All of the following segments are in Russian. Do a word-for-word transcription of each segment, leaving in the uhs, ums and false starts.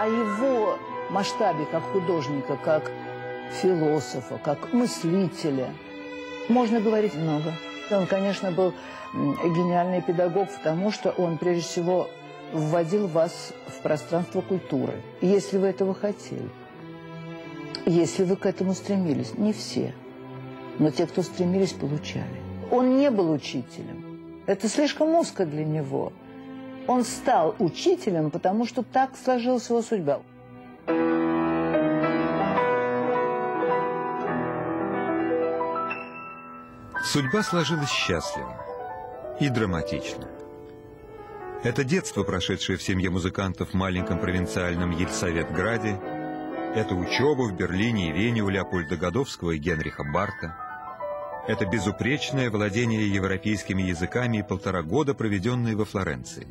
о его масштабе как художника, как философа, как мыслителя можно говорить много. Он, конечно, был гениальный педагог, потому что он, прежде всего, вводил вас в пространство культуры, если вы этого хотели, если вы к этому стремились. Не все, но те, кто стремились, получали. Он не был учителем. Это слишком узко для него. Он стал учителем, потому что так сложилась его судьба. Судьба сложилась счастливо и драматично. Это детство, прошедшее в семье музыкантов в маленьком провинциальном Ельсаветграде, это учеба в Берлине и Вене у Леопольда Годовского и Генриха Барта, это безупречное владение европейскими языками и полтора года, проведенные во Флоренции.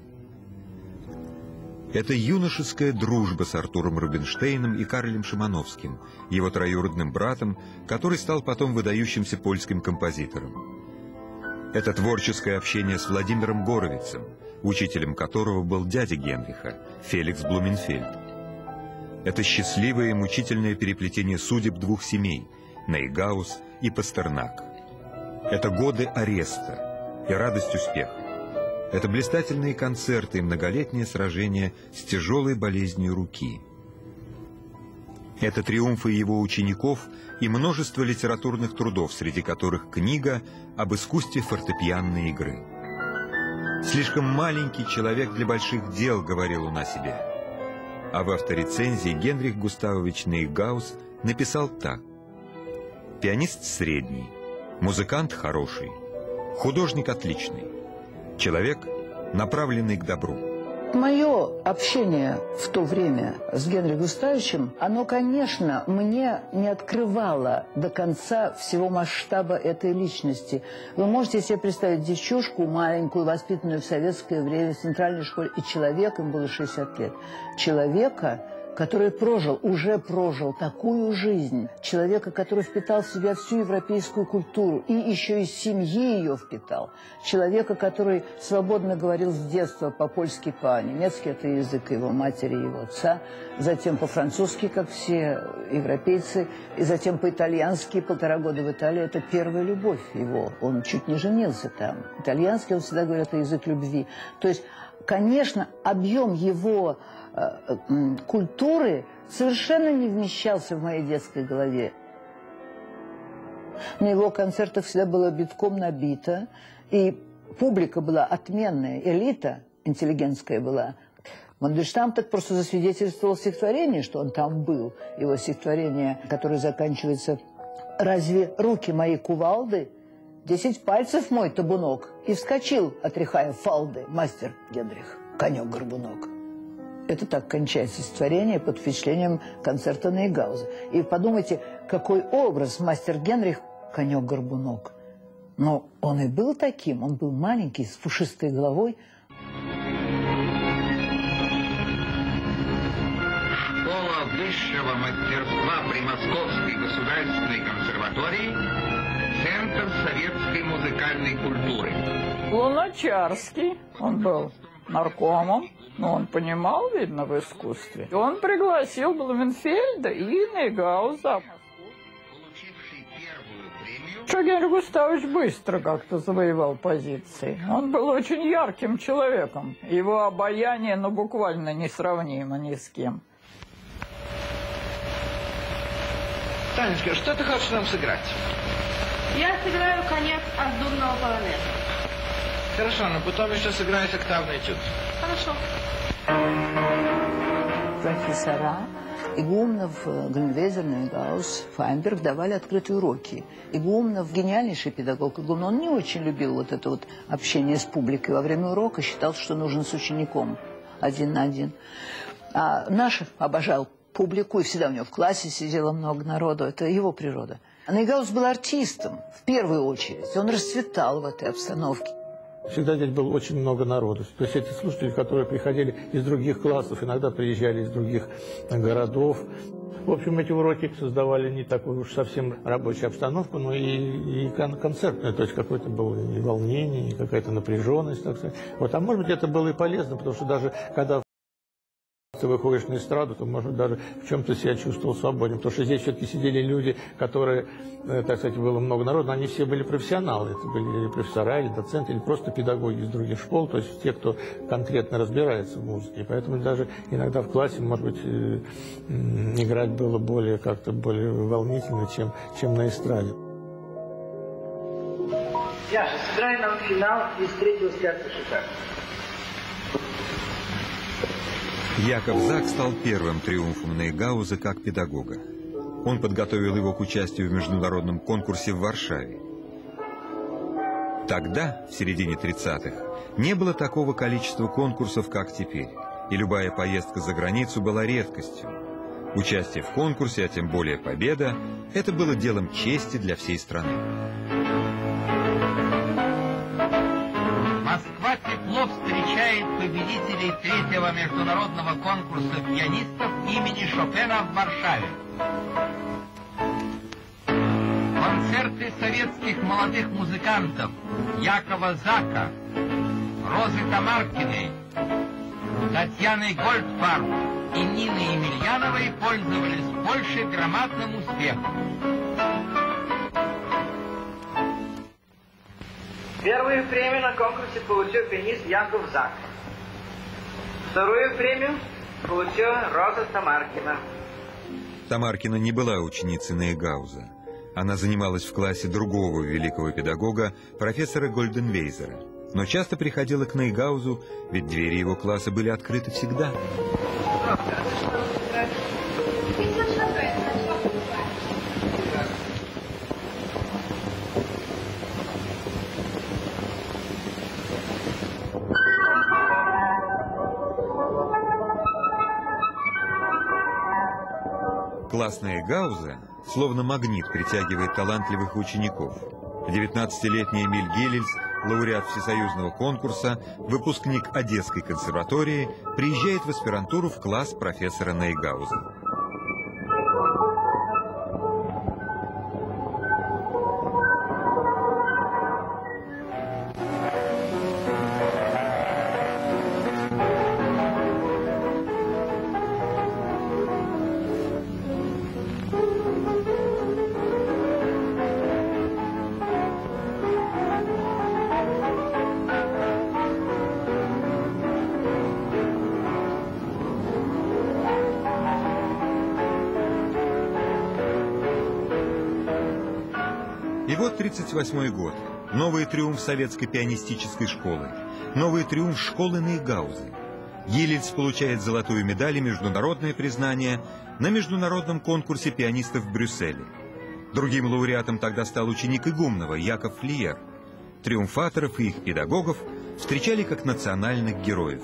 Это юношеская дружба с Артуром Рубинштейном и Карлем Шимановским, его троюродным братом, который стал потом выдающимся польским композитором. Это творческое общение с Владимиром Горовицем, учителем которого был дядя Генриха, Феликс Блуменфельд. Это счастливое и мучительное переплетение судеб двух семей – Нейгаус и Пастернак. Это годы ареста и радость успеха. Это блистательные концерты и многолетнее сражение с тяжелой болезнью руки. Это триумфы его учеников и множество литературных трудов, среди которых книга об искусстве фортепианной игры. «Слишком маленький человек для больших дел», — говорил он о себе. А в авторецензии Генрих Густавович Нейгаус написал так: «Пианист средний, музыкант хороший, художник отличный, человек, направленный к добру». Мое общение в то время с Генрихом Густавовичем, оно, конечно, мне не открывало до конца всего масштаба этой личности. Вы можете себе представить девчушку маленькую, воспитанную в советское время в центральной школе, и человек, им было шестьдесят лет, человека, который прожил, уже прожил такую жизнь, человека, который впитал в себя всю европейскую культуру и еще из семьи ее впитал, человека, который свободно говорил с детства по-польски, по-немецки, это язык его матери и его отца, затем по-французски, как все европейцы, и затем по-итальянски, полтора года в Италии, это первая любовь его, он чуть не женился там. Итальянский, он всегда говорит, это язык любви. То есть, конечно, объем его культуры совершенно не вмещался в моей детской голове. На его концертах всегда было битком набито, и публика была отменная, элита интеллигентская была. Мандельштам так просто засвидетельствовал стихотворение, что он там был. Его стихотворение, которое заканчивается «Разве руки мои кувалды? Десять пальцев мой табунок». И вскочил, отряхая фалды, мастер Генрих, конек-горбунок. Это так кончается стихотворение под впечатлением концерта Нейгауза. И подумайте, какой образ мастер Генрих конек-горбунок. Но он и был таким, он был маленький, с пушистой головой. Школа высшего мастерства при Московской государственной консерватории – Центр советской музыкальной культуры. Луначарский, он был наркомом, но он понимал, видно, в искусстве. Он пригласил Блуменфельда и Нейгауза. Что Генрих Густавович быстро как-то завоевал позиции. Он был очень ярким человеком. Его обаяние, ну, буквально несравнимо ни с кем. Танечка, что ты хочешь нам сыграть? Я сыграю конец аздурного полонеза. Хорошо, но потом еще сыграешь октавный этюд. Хорошо. Профессора Игумнов, Грюнвейзер, Нейгаус, Файнберг давали открытые уроки. Игумнов гениальнейший педагог. Игумнов, он не очень любил вот это вот общение с публикой. Во время урока считал, что нужно с учеником один на один. А наш обожал публику, и всегда у него в классе сидело много народу. Это его природа. Нейгаус был артистом, в первую очередь. Он расцветал в этой обстановке. Всегда здесь было очень много народу. То есть эти слушатели, которые приходили из других классов, иногда приезжали из других городов. В общем, эти уроки создавали не такую уж совсем рабочую обстановку, но и, и концертную. То есть какое-то было и волнение, и какая-то напряженность, так сказать. Вот. А может быть, это было и полезно, потому что даже когда Если выходишь на эстраду, то, может, даже в чем-то себя чувствовал свободен. Потому что здесь все-таки сидели люди, которые, так сказать, было много народу, но они все были профессионалы. Это были или профессора, или доценты, или просто педагоги из других школ, то есть те, кто конкретно разбирается в музыке. И поэтому даже иногда в классе, может быть, играть было более как-то более волнительно, чем, чем на эстраде. Яша, сыграй нам финал из третьего скрипка Шикарда. Яков Зак стал первым триумфом Нейгауза как педагога. Он подготовил его к участию в международном конкурсе в Варшаве. Тогда, в середине тридцатых, не было такого количества конкурсов, как теперь, и любая поездка за границу была редкостью. Участие в конкурсе, а тем более победа, это было делом чести для всей страны. Москва тепло встречает победителей третьего международного конкурса пианистов имени Шопена в Варшаве. Концерты советских молодых музыкантов Якова Зака, Розы Тамаркиной, Татьяны Гольдфарб и Нины Емельяновой пользовались в Польше громадным успехом. Первую премию на конкурсе получил пианист Яков Зак. Вторую премию получила Роза Тамаркина. Тамаркина не была ученицей Нейгауза. Она занималась в классе другого великого педагога, профессора Гольденвейзера. Но часто приходила к Нейгаузу, ведь двери его класса были открыты всегда. Класс Нейгауза словно магнит притягивает талантливых учеников. девятнадцатилетний Эмиль Гелельс, лауреат всесоюзного конкурса, выпускник Одесской консерватории, приезжает в аспирантуру в класс профессора Нейгауза. И вот тридцать восьмой год. Новый триумф советской пианистической школы. Новый триумф школы Нейгауза. Гелельс получает золотую медаль и международное признание на международном конкурсе пианистов в Брюсселе. Другим лауреатом тогда стал ученик Игумнова Яков Флиер. Триумфаторов и их педагогов встречали как национальных героев.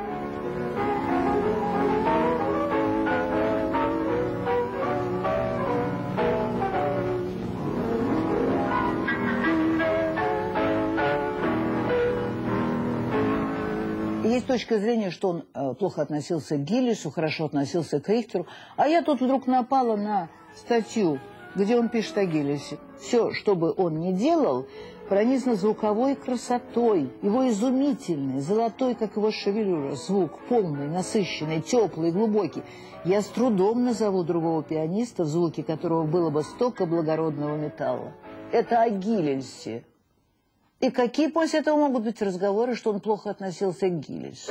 Есть точка зрения, что он э, плохо относился к Гелельсу, хорошо относился к Рихтеру. А я тут вдруг напала на статью, где он пишет о Гелельсе. Все, что бы он ни делал, пронизано звуковой красотой. Его изумительный, золотой, как его шевелюра, звук, полный, насыщенный, теплый, глубокий. Я с трудом назову другого пианиста, в звуке которого было бы столько благородного металла. Это о Гелельсе. И какие после этого могут быть разговоры, что он плохо относился к Гелельсу?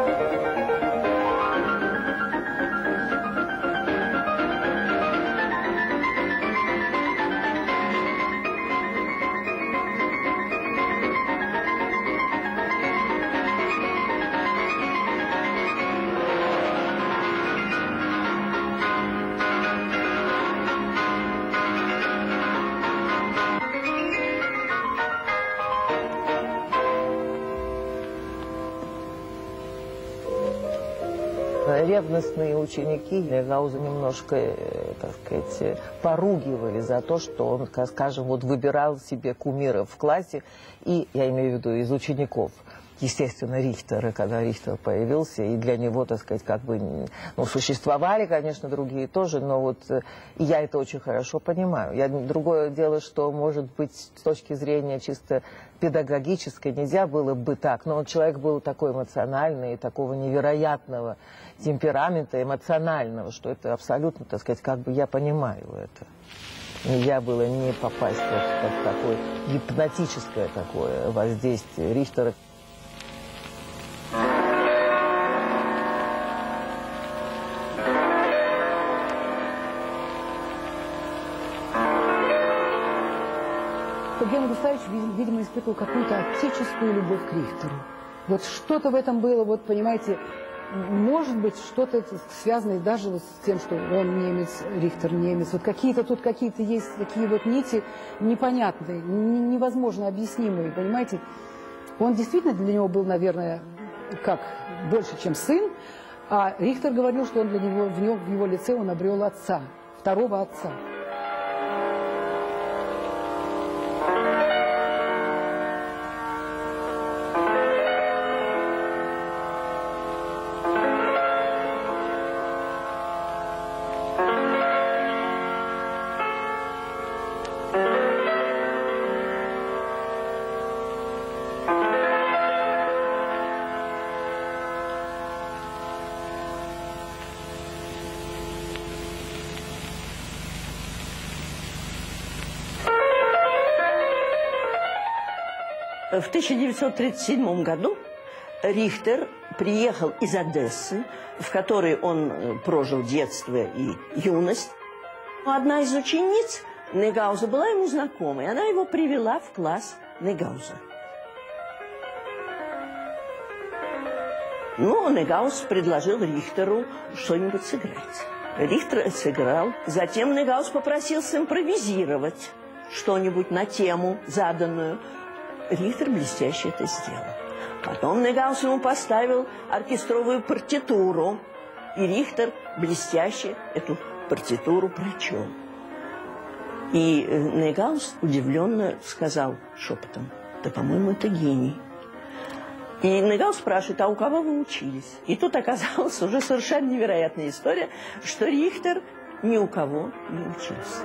Ревностные ученики Нейгауза немножко, так сказать, поругивали за то, что он, скажем, вот выбирал себе кумиров в классе, и я имею в виду из учеников. естественно, Рихтер, когда Рихтер появился, и для него, так сказать, как бы, ну, существовали, конечно, другие тоже, но вот и я это очень хорошо понимаю. Я, другое дело, что, может быть, с точки зрения чисто педагогической нельзя было бы так, но он, человек был такой эмоциональный, такого невероятного темперамента, эмоционального, что это абсолютно, так сказать, как бы я понимаю это. Нельзя было не попасть вот под такое гипнотическое такое воздействие Рихтера. Генрих Густавович, видимо, испытывал какую-то отеческую любовь к Рихтеру. Вот что-то в этом было, вот, понимаете, может быть, что-то связанное даже вот с тем, что он немец, Рихтер немец. Вот какие-то тут какие-то есть такие вот нити непонятные, невозможно объяснимые, понимаете. Он действительно для него был, наверное, как больше, чем сын, а Рихтер говорил, что он для него, в, нем, в его лице он обрел отца, второго отца. В тысяча девятьсот тридцать седьмом году Рихтер приехал из Одессы, в которой он прожил детство и юность. Одна из учениц Негауза была ему знакома, и она его привела в класс Негауза. Ну, Негауз предложил Рихтеру что-нибудь сыграть. Рихтер сыграл. Затем Негауз попросил симпровизировать что-нибудь на тему заданную. Рихтер блестяще это сделал. Потом Негаус ему поставил оркестровую партитуру, и Рихтер блестяще эту партитуру прочел. И Негаус удивленно сказал шепотом: «Да, по-моему, это гений». И Негаус спрашивает: «А у кого вы учились?» И тут оказалась уже совершенно невероятная история, что Рихтер ни у кого не учился.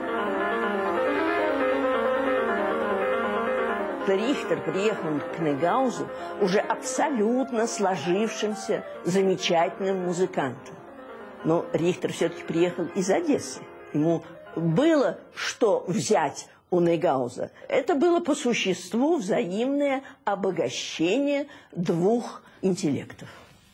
Рихтер приехал к Негаузу уже абсолютно сложившимся, замечательным музыкантом. Но Рихтер все-таки приехал из Одессы. Ему было что взять у Негауза. Это было по существу взаимное обогащение двух интеллектов.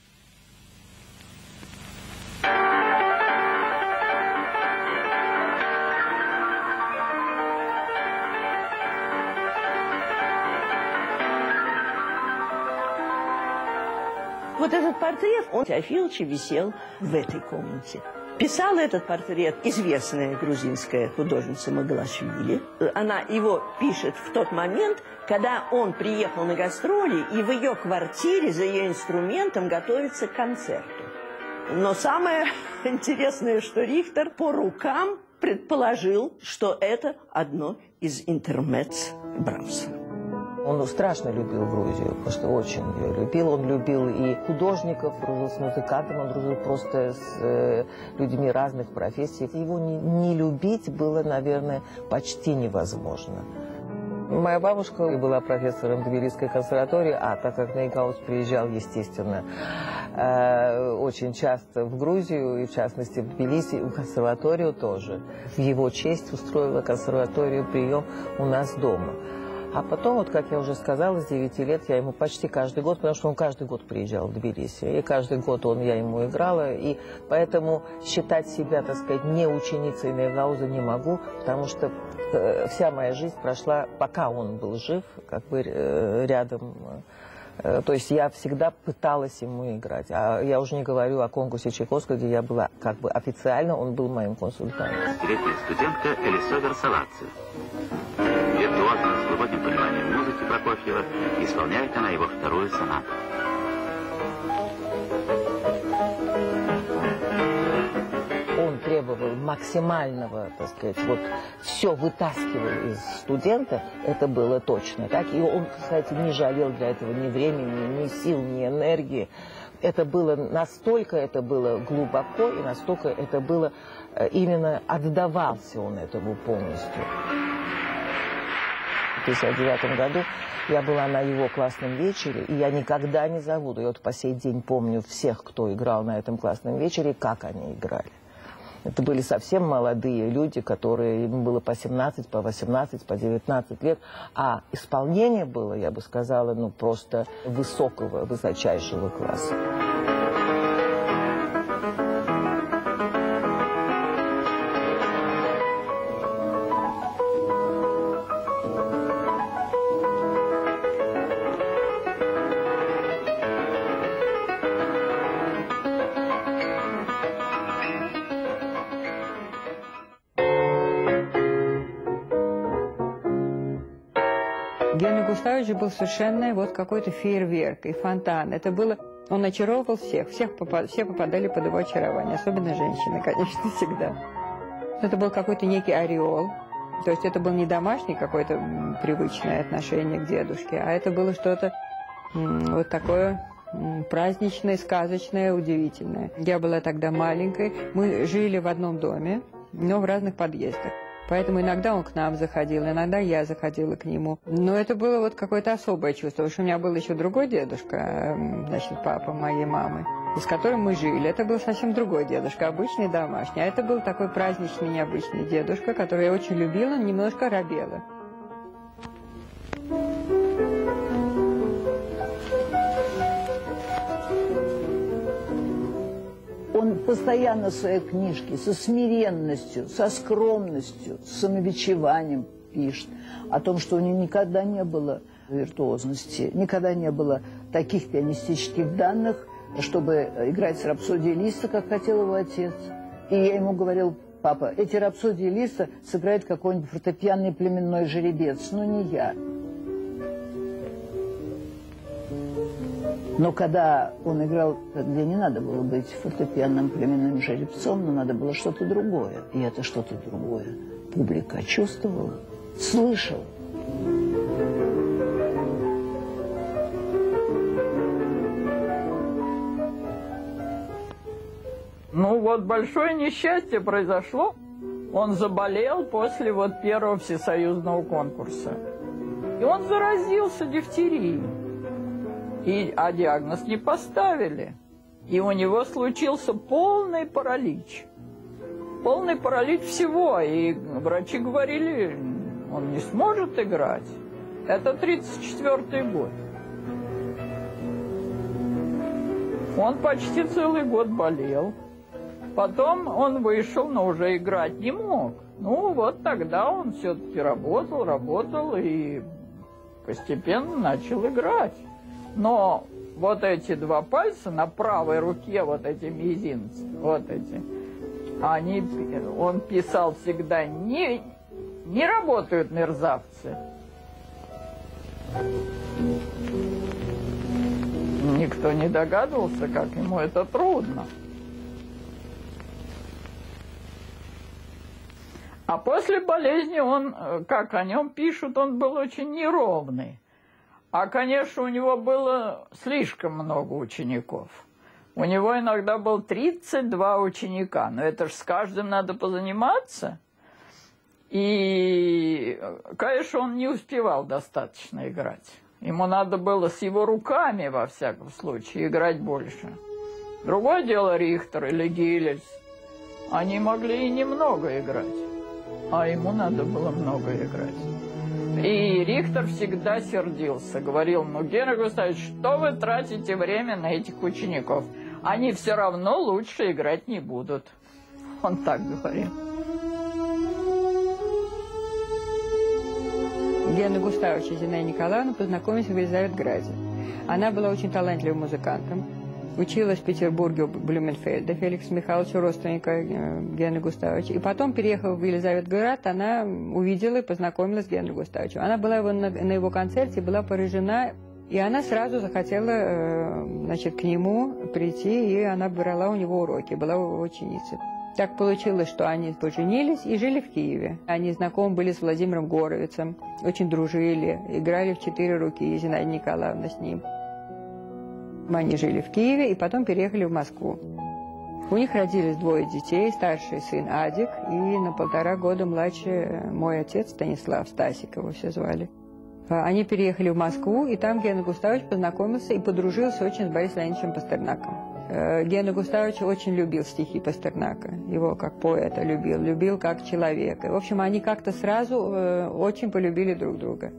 Вот этот портрет, он Теофиловича висел в этой комнате. Писала этот портрет известная грузинская художница Магалашвили. Она его пишет в тот момент, когда он приехал на гастроли, и в ее квартире за ее инструментом готовится к концерту. Но самое интересное, что Рихтер по рукам предположил, что это одно из интермеццо Брамса. Он страшно любил Грузию, просто очень ее любил. Он любил и художников, дружил с музыкантами, он дружил просто с э, людьми разных профессий. Его не, не любить было, наверное, почти невозможно. Моя бабушка была профессором Тбилисской консерватории, а так как Негауз приезжал, естественно, э, очень часто в Грузию, и в частности в Тбилиси, в консерваторию тоже. В его честь устроила консерваторию прием у нас дома. А потом, вот как я уже сказала, с девяти лет я ему почти каждый год, потому что он каждый год приезжал в Тбилиси, и каждый год он, я ему играла, и поэтому считать себя, так сказать, не ученицей Негауза не могу, потому что э, вся моя жизнь прошла, пока он был жив, как бы э, рядом. Э, то есть я всегда пыталась ему играть. А я уже не говорю о конкурсе Чайковского, где я была как бы официально, он был моим консультантом. Третья студентка Элисавер Салаци. Виртуозно, с глубоким пониманием музыки Прокофьева, исполняет она его вторую сонату. Он требовал максимального, так сказать, вот все вытаскивал из студента, это было точно так. И он, кстати, не жалел для этого ни времени, ни сил, ни энергии. Это было настолько, это было глубоко, и настолько это было, именно отдавался он этому полностью. В тысяча девятьсот пятьдесят девятом году я была на его классном вечере, и я никогда не забуду. Я вот по сей день помню всех, кто играл на этом классном вечере, как они играли. Это были совсем молодые люди, которые, им было по семнадцать, по восемнадцать, по девятнадцать лет. А исполнение было, я бы сказала, ну просто высокого, высочайшего класса. Генрих Густавович был совершенно вот какой-то фейерверк и фонтан. Это было... Он очаровывал всех. Всех попад... Все попадали под его очарование. Особенно женщины, конечно, всегда. Это был какой-то некий ореол. То есть это был не домашний какое-то привычное отношение к дедушке, а это было что-то вот такое праздничное, сказочное, удивительное. Я была тогда маленькой. Мы жили в одном доме, но в разных подъездах. Поэтому иногда он к нам заходил, иногда я заходила к нему. Но это было вот какое-то особое чувство, потому что у меня был еще другой дедушка, значит, папа моей мамы, с которым мы жили. Это был совсем другой дедушка, обычный домашний. А это был такой праздничный, необычный дедушка, который я очень любила, но немножко робела. Он постоянно в своей книжке со смиренностью, со скромностью, с самобичеванием пишет о том, что у него никогда не было виртуозности, никогда не было таких пианистических данных, чтобы играть с рапсодией Листа, как хотел его отец. И я ему говорил: папа, эти рапсодии Листа сыграет какой-нибудь фортепианный племенной жеребец, но не я. Но когда он играл, где не надо было быть фортепианным племенным жеребцом, но надо было что-то другое. И это что-то другое публика чувствовала, слышала. Ну вот большое несчастье произошло. Он заболел после вот первого всесоюзного конкурса. И он заразился дифтерией. И, а диагноз не поставили. И у него случился полный паралич. Полный паралич всего. И врачи говорили, он не сможет играть. Это тридцать четвёртый год. Он почти целый год болел. Потом он вышел, но уже играть не мог. Ну вот тогда он все-таки работал, работал и постепенно начал играть. Но вот эти два пальца на правой руке, вот эти мизинцы, вот эти, они, он писал всегда, не, не работают мерзавцы. Никто не догадывался, как ему это трудно. А после болезни он, как о нем пишут, он был очень неровный. А, конечно, у него было слишком много учеников. У него иногда было тридцать два ученика. Но это ж с каждым надо позаниматься. И, конечно, он не успевал достаточно играть. Ему надо было с его руками, во всяком случае, играть больше. Другое дело Рихтер или Гиллельс. Они могли и немного играть. А ему надо было много играть. И Рихтер всегда сердился, говорил: ну, Генрих Густавович, что вы тратите время на этих учеников? Они все равно лучше играть не будут. Он так говорил. Генрих Густавович и Зинаида Николаевна познакомились в Елизаветграде. Она была очень талантливым музыкантом. Училась в Петербурге у Блюменфельда Феликса Михайловича, родственника Генриха Густавовича. И потом, переехав в Елизаветград, она увидела и познакомилась с Генрихом Густавовичем. Она была его, на, на его концерте, была поражена, и она сразу захотела, значит, к нему прийти, и она брала у него уроки, была его ученицей. Так получилось, что они поженились и жили в Киеве. Они знакомы были с Владимиром Горовицем, очень дружили, играли в четыре руки, Зинаида Николаевна с ним. Они жили в Киеве и потом переехали в Москву. У них родились двое детей, старший сын Адик и на полтора года младший мой отец Станислав, Стасик его все звали. Они переехали в Москву, и там Гена Густавович познакомился и подружился очень с Борисом Леонидовичем Пастернаком. Гена Густавович очень любил стихи Пастернака, его как поэта любил, любил как человека. В общем, они как-то сразу э, очень полюбили друг друга.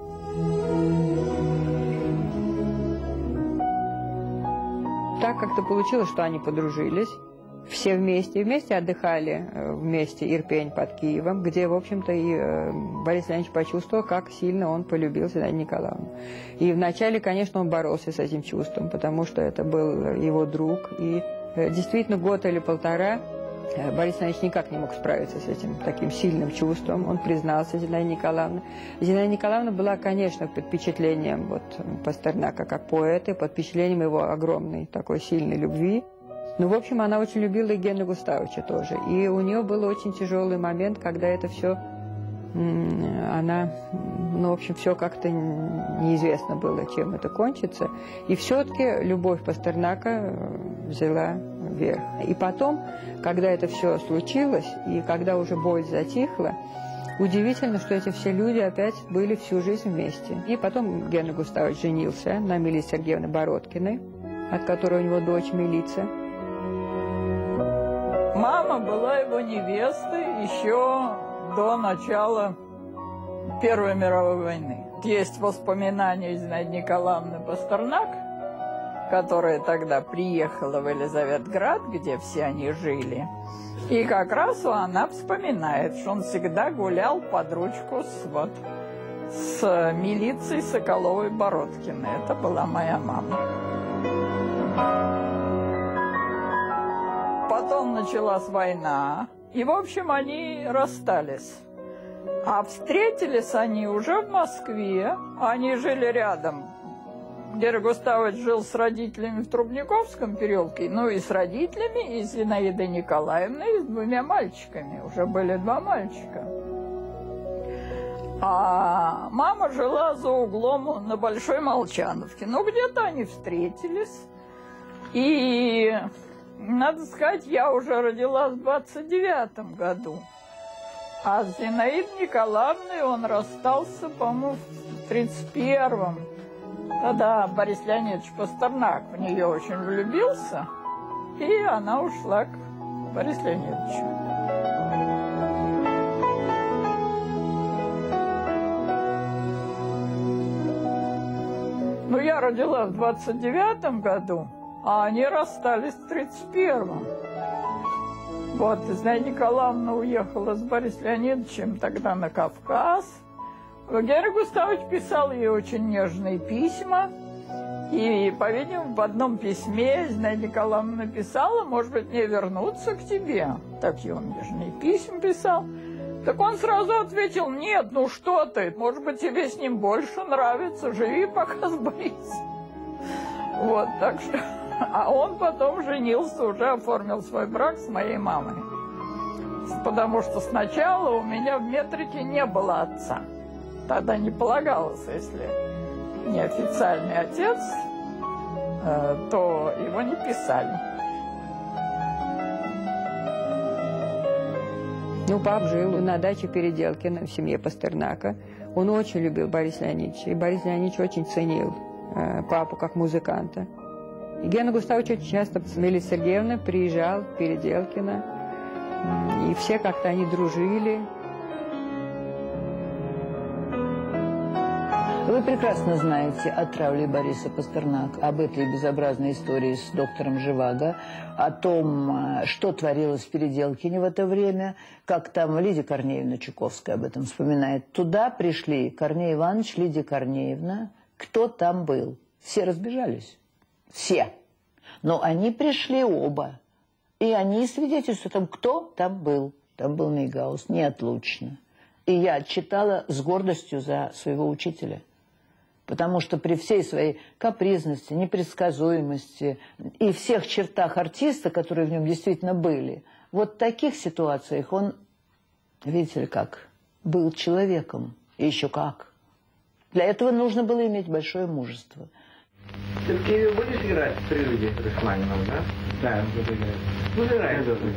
Так как-то получилось, что они подружились. Все вместе, вместе отдыхали вместе Ирпень под Киевом, где, в общем-то, и Борис Леонидович почувствовал, как сильно он полюбил Зинаиду Николаевну. И вначале, конечно, он боролся с этим чувством, потому что это был его друг. И действительно, год или полтора Борис Леонидович никак не мог справиться с этим таким сильным чувством. Он признался Зинаиде Николаевне. Зинаида Николаевна была, конечно, под впечатлением вот, Пастернака как поэта, под впечатлением его огромной такой сильной любви. Ну, в общем, она очень любила и Гену Густавовича тоже. И у нее был очень тяжелый момент, когда это все, она, ну, в общем, все как-то неизвестно было, чем это кончится. И все-таки любовь Пастернака взяла верх. И потом, когда это все случилось, и когда уже боль затихла, удивительно, что эти все люди опять были всю жизнь вместе. И потом Гена Густавович женился на Милице Сергеевне Бородкиной, от которой у него дочь Милица. Мама была его невестой еще до начала Первой мировой войны. Есть воспоминания Зинаиды Николаевны Пастернак, которая тогда приехала в Елизаветград, где все они жили. И как раз она вспоминает, что он всегда гулял под ручку с, вот, с Милицей Соколовой-Бородкиной. Это была моя мама. Потом началась война, и, в общем, они расстались. А встретились они уже в Москве, они жили рядом. Гена Густавович жил с родителями в Трубниковском переулке, ну и с родителями, и с Зинаидой Николаевной, и с двумя мальчиками. Уже были два мальчика. А мама жила за углом на Большой Молчановке. Ну, где-то они встретились. И, надо сказать, я уже родилась в двадцать девятом году. А с Зинаидой Николаевной он расстался, по-моему, в тридцать первом. Тогда Борис Леонидович Пастернак в нее очень влюбился, и она ушла к Борису Леонидовичу. Ну, я родилась в двадцать девятом году, а они расстались в тридцать первом. Вот, Зинаида Николаевна уехала с Борисом Леонидовичем тогда на Кавказ. Гена Густавович писал ей очень нежные письма. И, по-видимому, в одном письме Зинаида Николаевна написала: может быть, мне вернуться к тебе. Такие он нежные письма писал. Так он сразу ответил: нет, ну что ты, может быть, тебе с ним больше нравится, живи пока с Борисом. Вот, так что... А он потом женился, уже оформил свой брак с моей мамой. Потому что сначала у меня в метрике не было отца. Тогда не полагалось, если не официальный отец, то его не писали. Ну, пап жил на даче Переделкина в семье Пастернака. Он очень любил Бориса Леонидовича, и Борис Леонидович очень ценил папу как музыканта. И Гена Густавович очень часто с Милицей Сергеевной приезжал в Переделкино, и все как-то они дружили. Вы прекрасно знаете о травле Бориса Пастернака, об этой безобразной истории с доктором Живаго, о том, что творилось в Переделкине в это время, как там Лидия Корнеевна Чуковская об этом вспоминает. Туда пришли Корней Иванович, Лидия Корнеевна. Кто там был? Все разбежались. Все. Но они пришли оба. И они свидетельствуют о том, кто там был. Там был Мейгаус, неотлучно. И я читала с гордостью за своего учителя. Потому что при всей своей капризности, непредсказуемости и всех чертах артиста, которые в нем действительно были, вот в таких ситуациях он, видите ли как, был человеком. И еще как. Для этого нужно было иметь большое мужество. Ты в Киеве будешь играть в прелюдии Рахманинову, да? Да, буду играть. Ну, играй.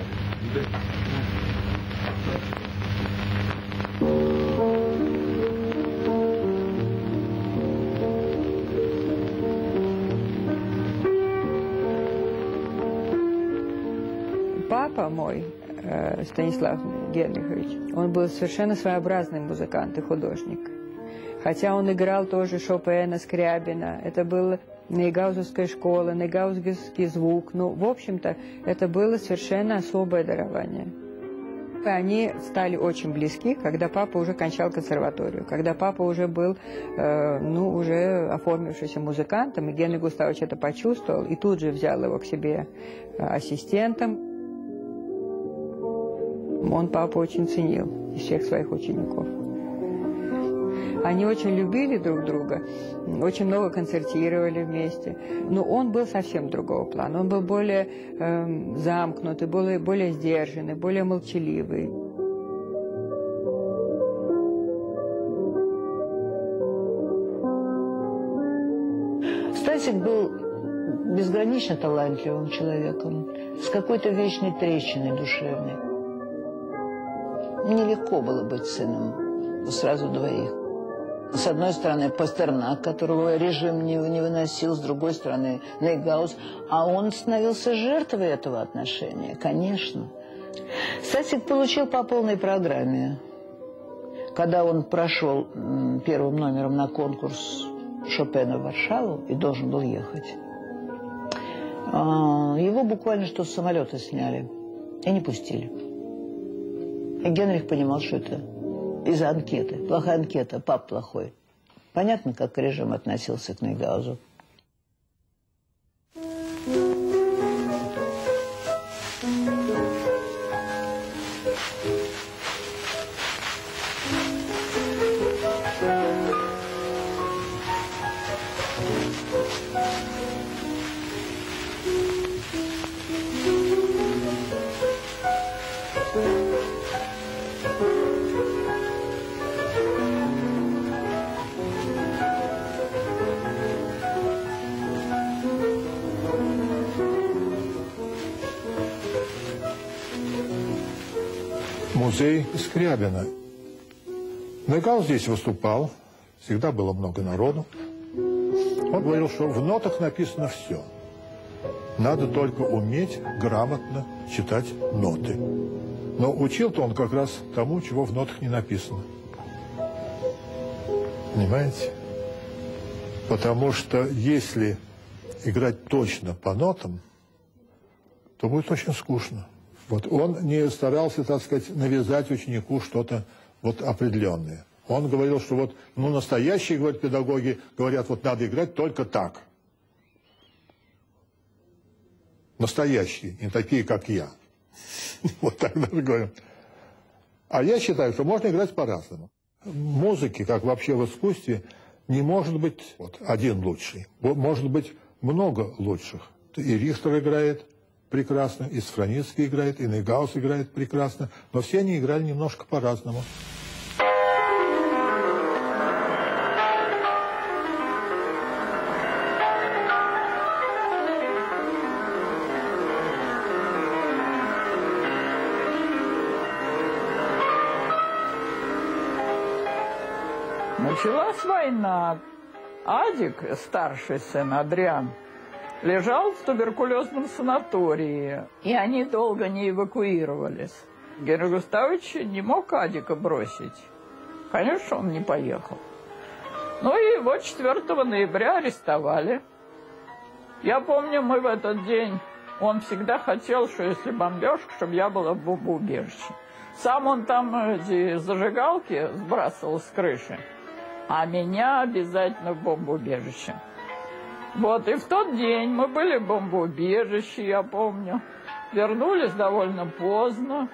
Папа мой, Станислав Генрихович, он был совершенно своеобразный музыкант и художник. Хотя он играл тоже Шопена, Скрябина, это была Нейгаузовская школа, Нейгаузовский звук. Ну, в общем-то, это было совершенно особое дарование. И они стали очень близки, когда папа уже кончал консерваторию, когда папа уже был, э, ну, уже оформившимся музыкантом, и Генрих Густавович это почувствовал, и тут же взял его к себе ассистентом. Он папу очень ценил из всех своих учеников. Они очень любили друг друга, очень много концертировали вместе. Но он был совсем другого плана. Он был более э, замкнутый, более, более сдержанный, более молчаливый. Стасик был безгранично талантливым человеком, с какой-то вечной трещиной душевной. Нелегко было быть сыном сразу двоих. С одной стороны, Пастернак, которого режим не, не выносил, с другой стороны, Нейгауз. А он становился жертвой этого отношения, конечно. Стасик получил по полной программе. Когда он прошел первым номером на конкурс Шопена в Варшаву и должен был ехать, его буквально что с самолета сняли и не пустили. И Генрих понимал, что это из-за анкеты. Плохая анкета, пап плохой. Понятно, как режим относился к Нейгаузу. Музей Скрябина. Нейгауз здесь выступал, всегда было много народу. Он говорил, что в нотах написано все. Надо только уметь грамотно читать ноты. Но учил-то он как раз тому, чего в нотах не написано. Понимаете? Потому что если играть точно по нотам, то будет очень скучно. Вот он не старался, так сказать, навязать ученику что-то вот определенное. Он говорил, что вот, ну, настоящие, говорят, педагоги, говорят, вот надо играть только так. Настоящие, не такие, как я. Вот так даже говорю. А я считаю, что можно играть по-разному. Музыки, как вообще в искусстве, не может быть вот один лучший. Может быть много лучших. И Рихтер играет прекрасно, и Сфраницкий играет, и Нейгауз играет прекрасно, но все они играли немножко по-разному. Началась война. Адик, старший сын Адриан, лежал в туберкулезном санатории, и они долго не эвакуировались. Генрих Густавович не мог Адика бросить. Конечно, он не поехал. Ну и его четвёртого ноября арестовали. Я помню, мы в этот день, он всегда хотел, что если бомбежка, чтобы я была в бомбоубежище. Сам он там эти зажигалки сбрасывал с крыши, а меня обязательно в бомбоубежище. Вот, и в тот день мы были в бомбоубежище, я помню. Вернулись довольно поздно.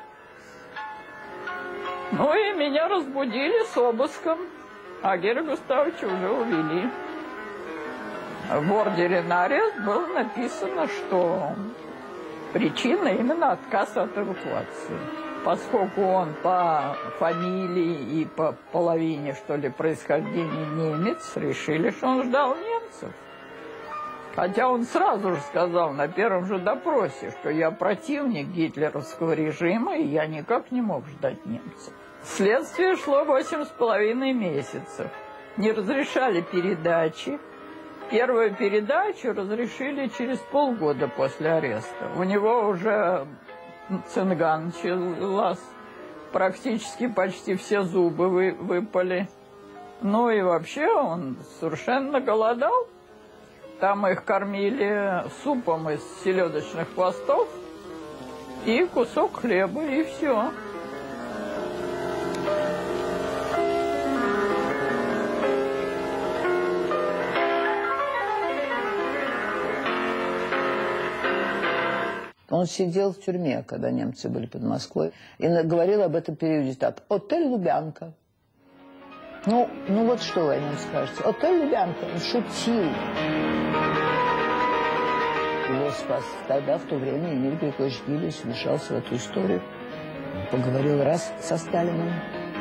Ну и меня разбудили с обыском, а Генрия Густавовича уже увели. В ордере на арест было написано, что Причина именно отказ от эвакуации. Поскольку он по фамилии и по половине, что ли, происхождения немец, решили, что он ждал немцев. Хотя он сразу же сказал на первом же допросе, что я противник гитлеровского режима, и я никак не мог ждать немцев. Следствие шло восемь с половиной месяцев. Не разрешали передачи. Первую передачу разрешили через полгода после ареста. У него уже цинга началась. Практически почти все зубы вы, выпали. Ну и вообще он совершенно голодал. Там их кормили супом из селедочных хвостов и кусок хлеба, и все. Он сидел в тюрьме, когда немцы были под Москвой, и говорил об этом периоде так: «Отель Лубянка». Ну, ну вот что вы о нем скажете? «Отель Лубянка». Он шутил. Его спас тогда, в то время, Эмиль Григорьевич Гилес вмешался в эту историю. Поговорил раз со Сталиным.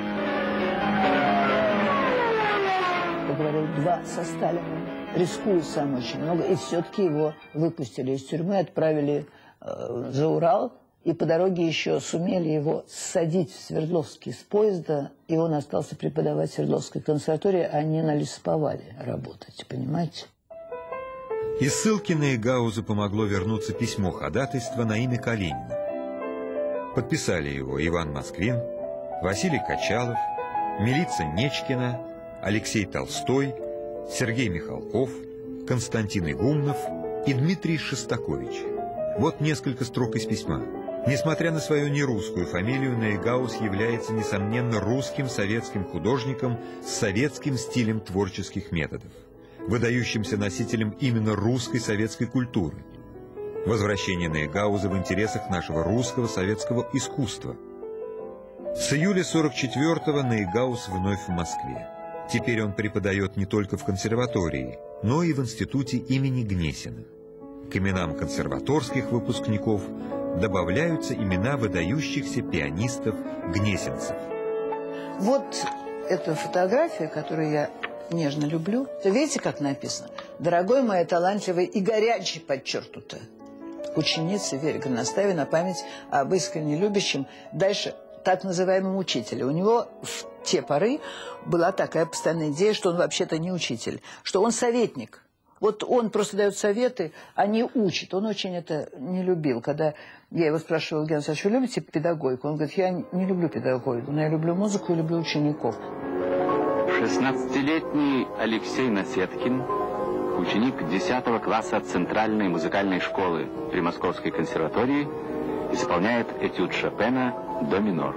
Поговорил два со Сталиным. Рискуя сам очень много. И все-таки его выпустили из тюрьмы, отправили за Урал, и по дороге еще сумели его ссадить в Свердловске с поезда, и он остался преподавать в Свердловской консерватории, а не на лесоповале работать, понимаете? Из ссылки на Эгауза помогло вернуться письмо ходатайства на имя Калинина. Подписали его Иван Москвин, Василий Качалов, Милица Нечкина, Алексей Толстой, Сергей Михалков, Константин Игумнов и Дмитрий Шостакович. Вот несколько строк из письма. Несмотря на свою нерусскую фамилию, Нейгаус является, несомненно, русским советским художником с советским стилем творческих методов, выдающимся носителем именно русской советской культуры. Возвращение Нейгауза в интересах нашего русского советского искусства. С июля сорок четвёртого Нейгаус вновь в Москве. Теперь он преподает не только в консерватории, но и в институте имени Гнесина. К именам консерваторских выпускников добавляются имена выдающихся пианистов-гнесинцев. Вот эта фотография, которую я нежно люблю. Видите, как написано? «Дорогой мой, талантливый и горячий», подчеркнуто. Ученица Вере Горностаевой на память об искренне любящем, дальше так называемом учителе. У него в те поры была такая постоянная идея, что он вообще-то не учитель, что он советник. Вот он просто дает советы, а не учит. Он очень это не любил. Когда я его спрашивала: Евгений Александрович, вы любите педагогику? Он говорит: я не люблю педагогику, но я люблю музыку и люблю учеников. шестнадцатилетний Алексей Насеткин, ученик десятого класса Центральной музыкальной школы при Московской консерватории, исполняет этюд Шопена «До минор».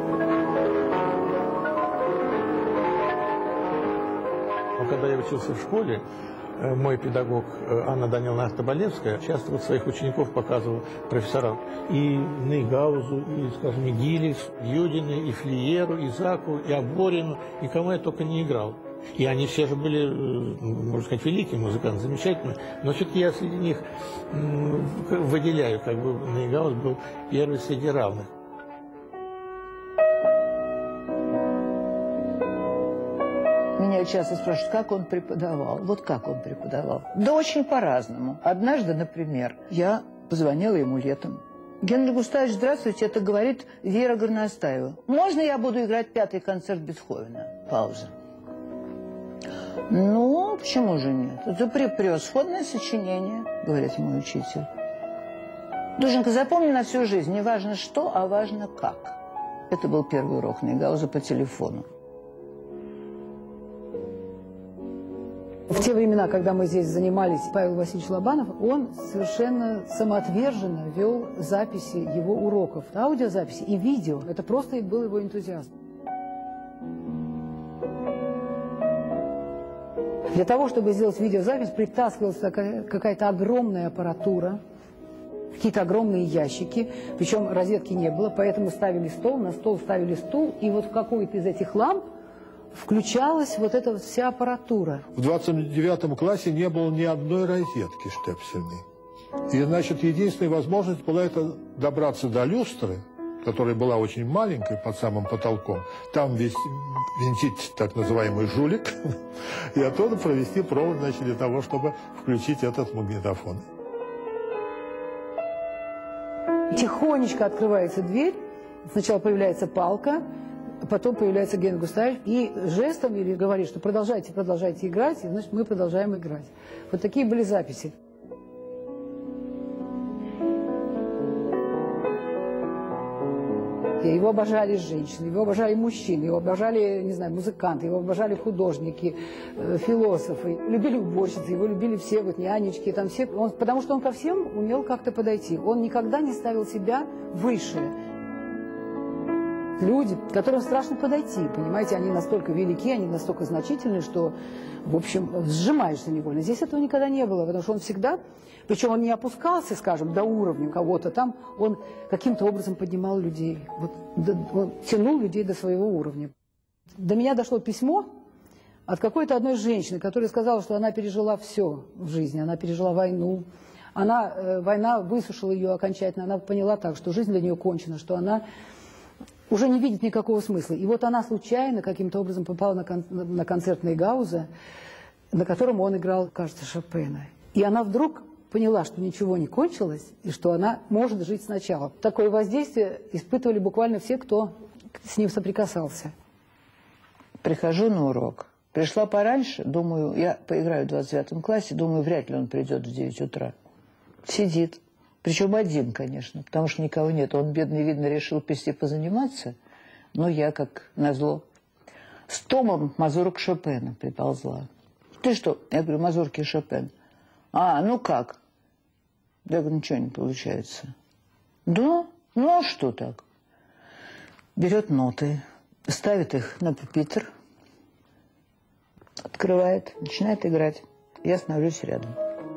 Когда я учился в школе, мой педагог Анна Даниловна Артобалевская часто вот своих учеников показывала профессорам. И Нейгаузу, и, скажем, и Гилес, Юдину, и Флиеру, и Заку, и Аборину, и кому я только не играл. И они все же были, можно сказать, великие музыканты, замечательные. Но все-таки я среди них выделяю, как бы Нейгаус был первый среди равных. Меня часто спрашивают, как он преподавал. Вот как он преподавал. Да очень по-разному. Однажды, например, я позвонила ему летом. Генрих Густавович, здравствуйте, это говорит Вера Горностаева. Можно я буду играть пятый концерт Бетховена? Пауза. Ну, почему же нет? Это превосходное сочинение, говорит мой учитель. Душенька, запомни на всю жизнь, не важно что, а важно как. Это был первый урок Нейгауза по телефону. В те времена, когда мы здесь занимались, Павел Васильевич Лобанов, он совершенно самоотверженно вел записи его уроков, аудиозаписи и видео. Это просто был его энтузиазм. Для того, чтобы сделать видеозапись, притаскивалась какая-то огромная аппаратура, какие-то огромные ящики, причем розетки не было, поэтому ставили стол, на стол ставили стул, и вот в какой-то из этих ламп включалась вот эта вся аппаратура. В двадцать девятом классе не было ни одной розетки штепсельной. И, значит, единственная возможность была это добраться до люстры, которая была очень маленькой, под самым потолком. Там весь винтить так называемый жулик, и оттуда провести провод, значит, для того, чтобы включить этот магнитофон. Тихонечко открывается дверь, сначала появляется палка, потом появляется Георгий Густавович и жестом или говорит, что продолжайте, продолжайте играть, и, значит, мы продолжаем играть. Вот такие были записи. Его обожали женщины, его обожали мужчины, его обожали, не знаю, музыканты, его обожали художники, э, философы, любили уборщицы, его любили все, вот нянечки, там все, он, потому что он ко всем умел как-то подойти. Он никогда не ставил себя выше. Люди, которым страшно подойти, понимаете, они настолько велики, они настолько значительны, что, в общем, сжимаешься невольно. Здесь этого никогда не было, потому что он всегда, причем он не опускался, скажем, до уровня кого-то там, он каким-то образом поднимал людей, вот, он тянул людей до своего уровня. До меня дошло письмо от какой-то одной женщины, которая сказала, что она пережила все в жизни, она пережила войну, она, э, война высушила ее окончательно, она поняла так, что жизнь для нее кончена, что она уже не видит никакого смысла. И вот она случайно каким-то образом попала на, кон на концерт Нейгауза, на котором он играл, кажется, Шопена. И она вдруг поняла, что ничего не кончилось, и что она может жить сначала. Такое воздействие испытывали буквально все, кто с ним соприкасался. Прихожу на урок. Пришла пораньше, думаю, я поиграю в двадцать девятом классе, думаю, вряд ли он придет в девять утра. Сидит. Причем один, конечно, потому что никого нет. Он, бедный, видно, решил пести позаниматься, но я, как назло, с томом мазурок Шопена приползла. Ты что? Я говорю, мазурки Шопен. А, ну как? Я говорю, ничего не получается. Да? Ну а что так? Берет ноты, ставит их на пюпитр, открывает, начинает играть. Я становлюсь рядом.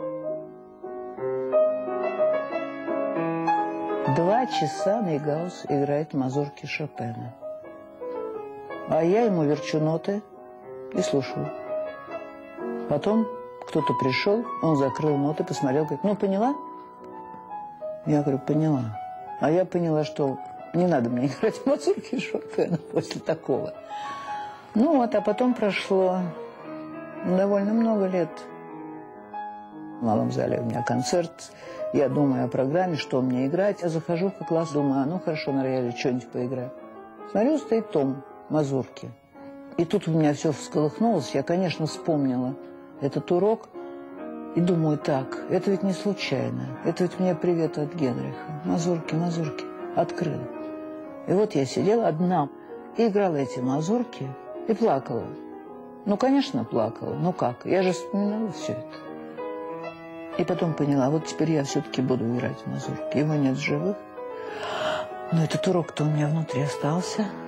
Два часа Нейгаус играет мазурки Шопена. А я ему верчу ноты и слушаю. Потом кто-то пришел, он закрыл ноты, посмотрел, говорит, ну, поняла? Я говорю, поняла. А я поняла, что не надо мне играть мазурки Шопена после такого. Ну вот, а потом прошло довольно много лет. В малом зале у меня концерт. Я думаю о программе, что мне играть. Я захожу в класс, думаю, а ну хорошо, на рояле что-нибудь поиграю. Смотрю, стоит том мазурки. И тут у меня все всколыхнулось. Я, конечно, вспомнила этот урок. И думаю, так, это ведь не случайно. Это ведь мне привет от Генриха. Мазурки, мазурки. Открыла. И вот я сидела одна и играла эти мазурки и плакала. Ну, конечно, плакала. Ну как? Я же вспоминала все это. И потом поняла, вот теперь я все-таки буду играть в мазурки. Его нет в живых. Но этот урок-то у меня внутри остался.